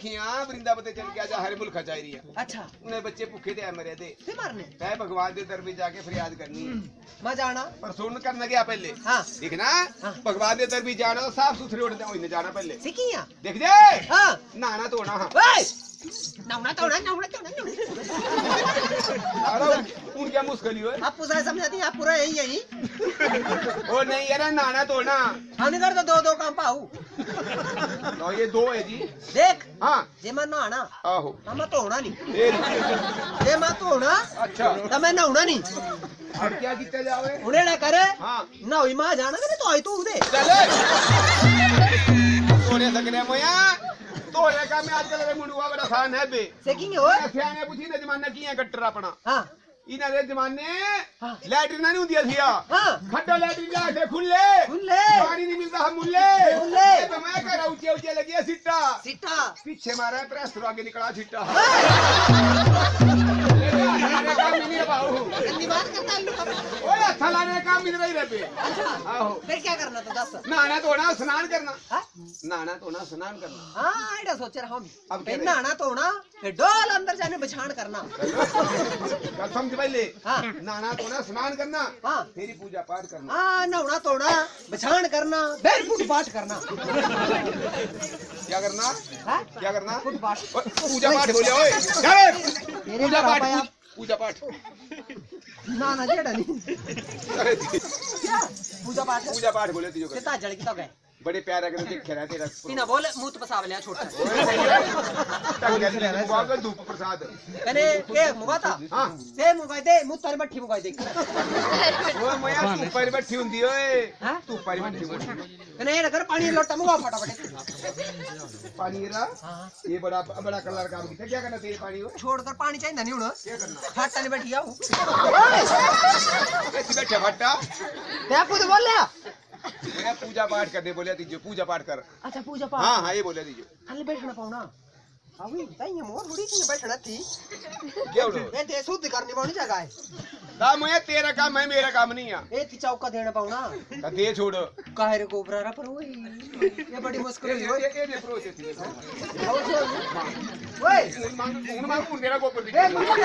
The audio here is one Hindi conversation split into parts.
सखियां वृंदावन चल गया जा हरे मुल्क चाह रही है। अच्छा उन्हें बच्चे भूखे थे मरे थे मारने तय भगवान के दर में जाके फरियाद करनी है। मैं जाना पर सुन करना गया पहले। हाँ देखना भगवान के दर भी जाना तो साफ सुथरे उठने जाना पहले सीखिया देख जाए। हाँ नहाना धोना। हाँ नौना तोड़ा उन क्या मुश्किल है आप पूरा समझाती आप पूरा यही ओ नहीं यार नहाना धोना हमने कर तो दो काम पाऊ तो ये दो है जी। देख हाँ जे मैं नहाना आहो मैं धोना नहीं जे मैं धोना अच्छा तो मैं नहाना नहीं। अब क्या कितना जाओगे उन्हें ना करे हाँ नहाई मां जाना करे तो आई तू दे चले सोने सकने मोया तो रे का मैं आजकल रे मुंडवा बड़ा खान है बे सेकिंग हो सियाने पूछी ने जमाना की है कट्टर अपना। हां इना रे जमाने लैट्रिन नहीं होती थिया। हां खड्डा लैट्रिन जाके खुले पानी नहीं मिलता हम मुल्ले तो मैं कह रहा ऊंचे ऊंचे लगी सिट्टा सिट्टा पीछे मारा प्रेस आगे निकला सिट्टा। ओए अच्छा लाने काम मिल रही रे पे। आहो फिर क्या करना तो दस नहाना धोना स्नान करना। नहाना धोना स्नान करना। हाँ ऐसा सोच रहा हूँ अब नहाना धोना फिर डोल अंदर जाने बिछाण करना। समझ पहले हाँ नहाना धोना स्नान करना। हाँ तेरी पूजा पाठ करना। हाँ नहाना धोना बिछाण करना फिर फुट पाठ करना। क्या करना हाँ क्या करना फुट पाठ पूजा पाठ बोले ओए पूजा पाठ पूजा पाठ ना ना जेड़ा नहीं क्या पूजा पाठ बोले तुझे कितना जड़ की तो गए बड़े प्यारे कर देख रहा तेरा इना बोल मुंह तो पसाव लिया छोटा धूप प्रसाद मैंने के मुगाता हां से मुगाई दे मुंह तारी मट्ठी मुगाई दे ओ मया तू पर बैठी हुंदी ओए तू पर बैठी मैंने ये कर पानी लोटा मुगा फटाफट पानी रा ये बड़ा बड़ा कलर काम किया क्या करना तेरे पानी छोड़कर पानी चाहिए नहीं हुन क्या करना फटा नहीं बैठी आऊं कैसे बैठा फटा ते आपको तो बोल लिया मैं पूजा पाठ करने बोले दीजिए पूजा पाठ कर। अच्छा पूजा पाठ हाँ हाँ ये बोले दीजिए खाली बैठना पाऊना अभी ताई मोर बड़ी थी बैठना थी क्या बोलो ये ते शुद्ध करनी पाऊनी जगह है दा मैं तेरा काम है मेरा काम नहीं है ए ती चौका देना पाऊना का दे छोड़ काहे रे गोबरा पर ओए ये बड़ी मुश्किल है ओए ये ने प्रोसेस थी ओए मांग मेरा गोबर दी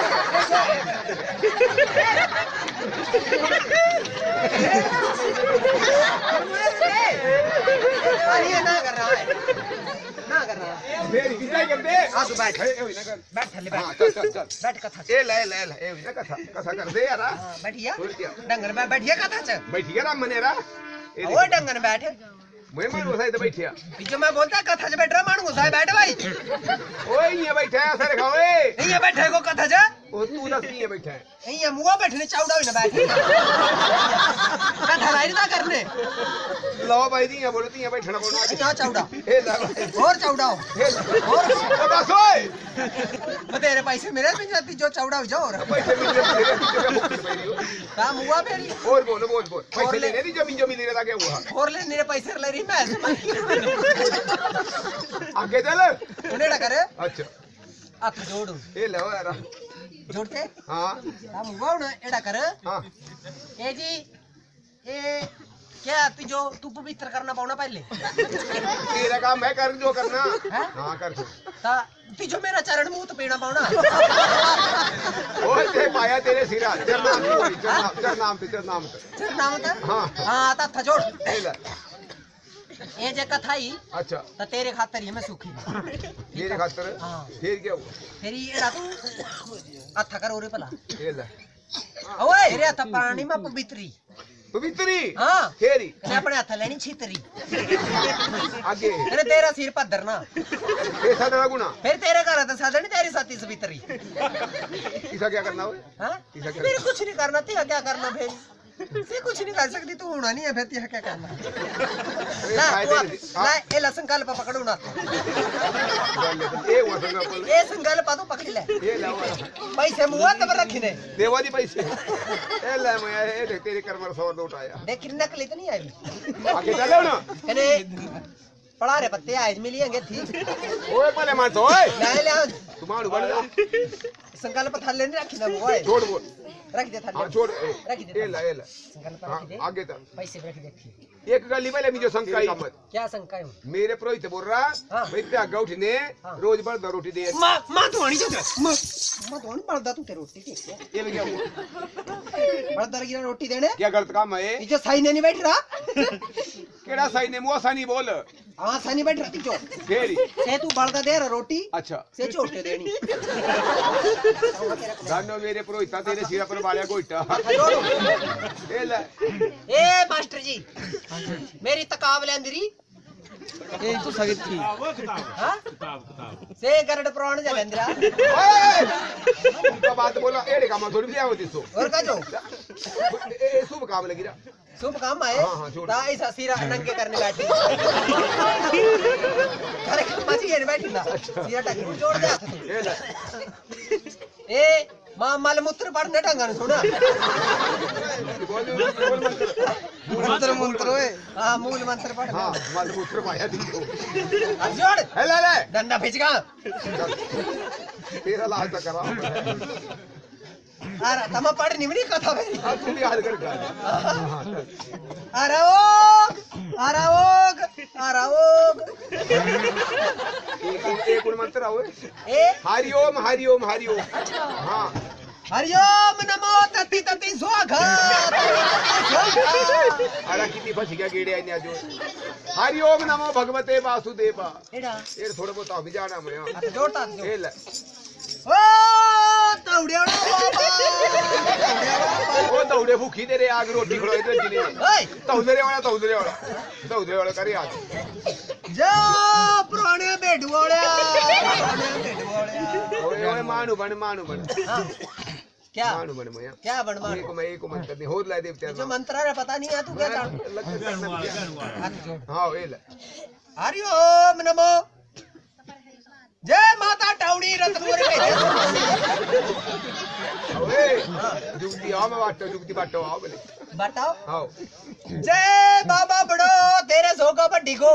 अरे ना कर रहा है मेरी कितना कर दे हां तू बैठ ए ओए ना कर बैठ ले हां चल बैठ कथा ए ले ले ले ए ना कथा कथा कर दे यार हां बैठिया डंगर में बैठिए कथा च बैठिए राम मनेरा ओ डंगर में बैठ मैं मानो साइड बैठिया जो मैं बोलता कथा च बैठ रहा मानू साइड बैठ भाई ओए ये बैठा है सर खाओ ए ये बैठे को कथा च ओ तू दस ये बैठा है ये मुआ बैठने चावड़ा ही ना बैठ कथा लाई ना करने लो भाई दी ये बोलती है बैठना बोलना क्या चावड़ा ए ला और चावड़ा और बस ओए मैं तेरे पैसे मेरे भी जाती जो चावड़ा हो जाओ और पैसे मिल रहे काम हुआ मेरी और बोल पैसे लेने दी जमीन जमीन लेने लगे हुआ और ले मेरे पैसे ले रही मैं आगे चल उन्हें ना करे अच्छा हाथ जोड़ ए लो यार जोड़ते हां हम हुआ ना एड़ा कर हां ए जी ए क्या तुझो तू पवित्र करना पाऊना पहले तेरा काम मैं कर जो करना हां कर ता तुझो मेरा चरण मुंह तो पीना पाऊना ओए ते पाया तेरे सिरा चरनाम तो हां हां ता था जोड़ ए ले ये जे कथा ही अच्छा तो तेरे खातर ही मैं सुखी तेरे खातर हां फिर क्या हुआ फिर एड़ा तू अथा कर ओरे भला ए ले ओए तेरे हाथ पानी में पवित्री पवित्री हां फेरी मैं अपने हाथ लेनी छितरी आगे अरे तेरा सिर पद्धरना कैसा तेरा गुना फिर तेरे घर तो साधन तेरी साथी सवित्री किसा क्या करना हो हां फिर कुछ नहीं करना तेरा क्या करना फिर से कुछ नहीं कर सकती तू होना नहीं है फिर तेरा क्या करना ना ए संकल्प पकड़ू ना ए संकल्प तो पकड़ ले ये लाओ पैसे मुआ तब रखने देवा दी पैसे ए ले मैं ए देख तेरी कर्मर 100 नोट आया देख नकली तो नहीं आई आगे चलो ना अरे पड़ा रे पत्ते आज मिलिएंगे थी ओए पहले मार तो ओए ले ले तुम्हारू बढ़ जा संकल्प थल्ले नहीं रखना मुआ छोड़ बोल रख दे थाली। हाँ छोड़ रख दे ये ला संकल्प हाँ रख दे। आगे तक पैसे रख दे। एक गली पहले मुझे शंका ही मत क्या शंका है? मेरे पुरोहित बोल रहा हाँ। भाई त्यागा उठने हाँ। रोज भर रोटी दे मां तो आनी चाहिए। मां तो आनी पड़दा तू ते रोटी ठीक है। ये भी क्या हुआ बड़दर की रोटी देने क्या गलत काम है ये जो साई ने नहीं बैठ रहा। केड़ा सही ने मुआ सही बोल हां साई नहीं बैठ रहा जो फेरी से तू बड़दा दे रहा रोटी अच्छा से छोटे देनी। दानो मेरे पुरोहित तेरे सिर पर बालिया गोइटा ये ले ए मास्टर जी मेरी तकाबले अंदरी ये तो सगित थी हां से गरड प्राण जलेंद्रा उनका बात बोला एड़े काम थोड़ी बिया होती सो और का जो ए शुभ काम लगी रहा शुभ काम आए हाँ, छोड़। ता ऐसा सिरा नंगे करने बैठी अरे मची ये बैठी ना सिरा टकी जोड़ दे हाथ ये ले ए मां मलमूत्र पढ़ने ढंगा ने सुना बोल मंत्र मंत्र ओए हां मूल मंत्र पढ़ हाँ मल मूत्र पाया दिखो जोड़ हे ले ले डंडा भेजगा तेरा लाज तक करा अरे तमा पढ़ निमनी कथा मेरी अब तू भी याद कर अराओग अराओग अराओग एक और मंत्र आओ ए हरिओम हरिओम हरिओम हाँ हरिओम नमो तति तति स्वाहा अरे कितनी फंस गया गेड़े आई जो हरिओम नमो भगवते वासुदेवा एडा ये थोड़ा बहुत अभी जाना मैं अच्छा जोड़ता जो ये ले ओ तौड़िया बाबा ओ दौड़े भूखी तेरे आग रोटी खड़ो इधर जिले ओए तौदरे वाला करे आज जा पुराने बेडुवाड़िया ओए ओए मानू बन हां क्या मानू बन मैं क्या बनवा एक मंत्र नहीं होर ला देवते जो मंत्र है पता नहीं है तू क्या जान हां ये ले हरिओम नमो जय माता टाउनी रत्नपुर के ओए जुगती आओ मैं जुगती बाटो आओ बोले बताओ आओ जय बाबा बड़ो तेरे सोगा बड्डी को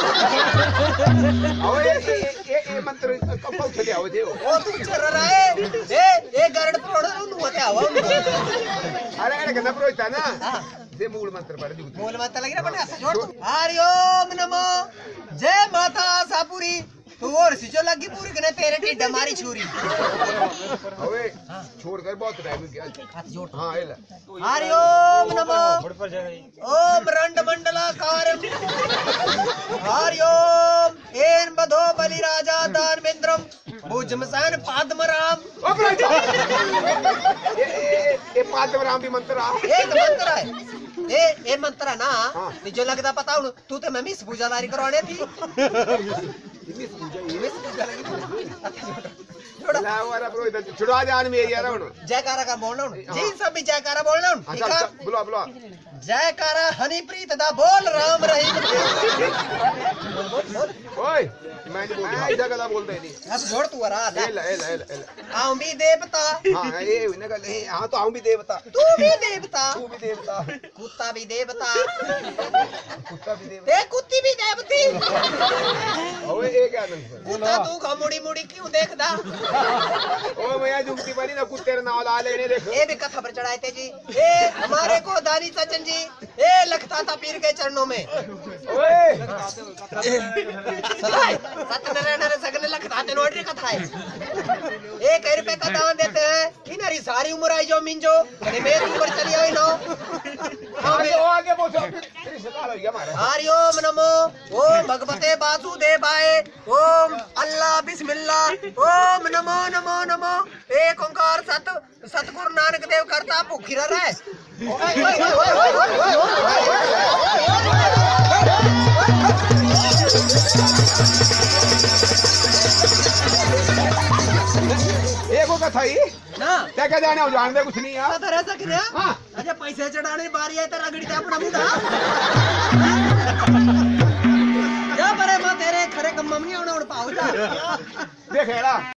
आओ ये मंत्र कब चले आओ जे ओ तू चर रहा है ए गरड प्रोड़ नु होते आवा अरे कहना पुरोहित ना हां दे मूल मंत्र पढ़ जुगती मूल मंत्र लग रहा बड़ा जोड़ हरिओम नमो जय माता आशापुरी तू और सिचो लगी पूरी कने तेरे टिड्डा मारी छुरी ओए छोड़कर बहुत टाइम गया हाथ जोड़ हां ये ले हरिओम नमो ओम रंड मंडलाकारम हरिओम एन बधो बलि राजा दानवेंद्रम भुजमसान पादमराम ओ पुरोहित ये पादमराम भी मंत्र आ एक मंत्र है ए मंत्र है ना हाँ। जो लगदा पता हूं तू ते मैं मिस पूजा लारी करवाने थी मिस पूजा लगी ला वाला पुरोहित छुड़वा जान मेरी यार हुन जयकारा का बोलना हूं जी सब भी जयकारा बोलना हूं ठीक है बुला जयकारा हनीप्रीत दा बोल राम रहीम ओए मैं नहीं बोलता ऐसा गला बोलता नहीं अब जोड़ तू रहा ले ले आऊं भी देवता हां ये ना गल हां तो आऊं भी देवता तू भी देवता कुत्ता भी देवता ते कुत्ती भी देवती ओए ये क्या नंग कुत्ता तू का मुड़ी मुड़ी क्यों देखदा ओ मैं जुगती बनी ना कुत्ते रे नाम ला लेने देख ये भी कथा पर चढ़ाए थे जी ए हमारे को दानी सज्जन जी ए लगता था पीर के चरणों में ओए सत्यनारायण रे सगने लगता थे नोटरी कथा है 1 रुपए का दान देते हैं इनरी सारी उम्र आई जो मिंजो कने मेरी उम्र चली आई नो आगे बोलो तेरी सकाल हो गया हमारा हरिओम नमो ओम भगवते वासुदेवाय ओम अल्लाह बिस्मिल्लाह ओम नमो नमो नमो एक ओंकार सतगुरु नानक देव करता भूखी रह है एको कथा ही ना क्या क्या जाने हो जान दे कुछ नहीं यार पता रह सके ना हां अच्छा पैसे चढ़ाने बारी है तो रगड़ी ते अपना मुंडा जा परे मां तेरे खरे कम्म नहीं आउणा हुण पाऊ जा देख हेड़ा